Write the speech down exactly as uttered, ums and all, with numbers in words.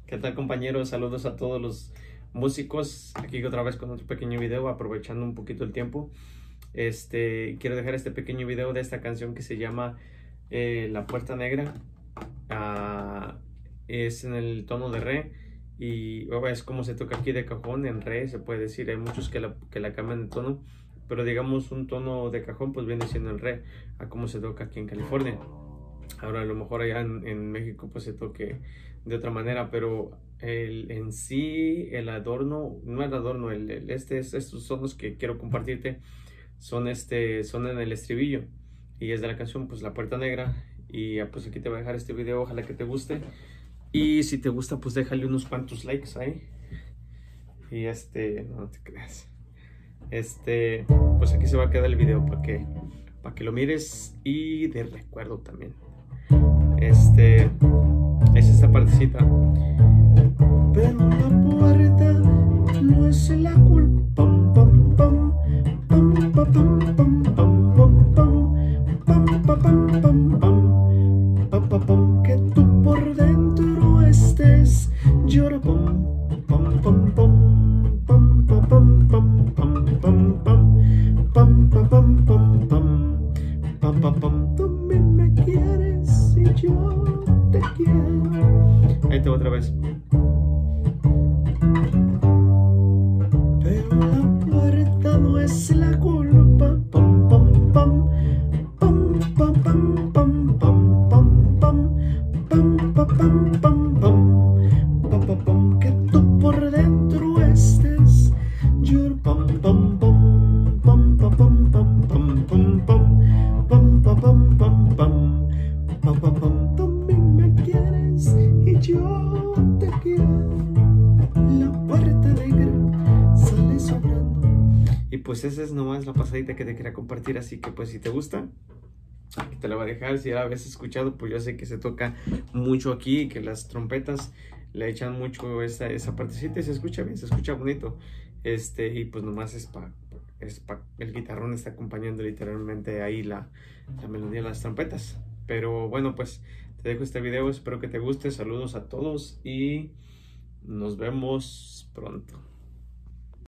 ¿Qué tal, compañeros? Saludos a todos los músicos. Aquí otra vez con otro pequeño video, aprovechando un poquito el tiempo. Este, quiero dejar este pequeño video de esta canción que se llama eh, La Puerta Negra. Ah, es en el tono de re y oh, es como se toca aquí de cajón en re, se puede decir. Hay muchos que la, que la cambian de tono, pero digamos un tono de cajón pues viene siendo el re, a como se toca aquí en California. Ahora a lo mejor allá en, en México pues se toque de otra manera, pero el, en sí el adorno, no el adorno, el, el este, estos son los que quiero compartirte, son, este, son en el estribillo y es de la canción pues La Puerta Negra. Y ya pues aquí te voy a dejar este video, ojalá que te guste, y si te gusta pues déjale unos cuantos likes ahí. Y este, no, no te creas, este, pues aquí se va a quedar el video para que, para que lo mires y de recuerdo también. Este, es esta partecita. Pero la puerta no es la culpa. Pam, pam, pam, pam, pam, pam, pam, pam, pam, pam, pam, pam, pam, pam, pam, que tú por dentro estés llora, pam, pam, pam, pam, pam, pam, pam, pam, pam, pam, pam, pam, pam, pam, pam, pam, pam, pam. Tú me quieres y yo te quiero. Ahí te va otra vez. Pero la puerta no es la culpa. Pam, pam, pam, pam, pam, pam, pam, pam, pam, pam, pam, pam, pam, pam, pam, pam, pam, que tú por dentro estés llor, pam, pam, pam, pam, pam, pam, pam, pam, pam, pam, pam, pam, pam, pam, pam, pam, pam. Tú me quieres y yo te quiero. La puerta negra sale sobrando. Y pues esa es nomás la pasadita que te quería compartir, así que pues si te gusta, aquí te la voy a dejar. Si ya la habías escuchado, pues yo sé que se toca mucho aquí, que las trompetas le echan mucho esa, esa partecita y se escucha bien, se escucha bonito. Este, y pues nomás es para es pa, el guitarrón está acompañando literalmente ahí la, la melodía de las trompetas. Pero bueno, pues te dejo este video, espero que te guste. Saludos a todos y nos vemos pronto.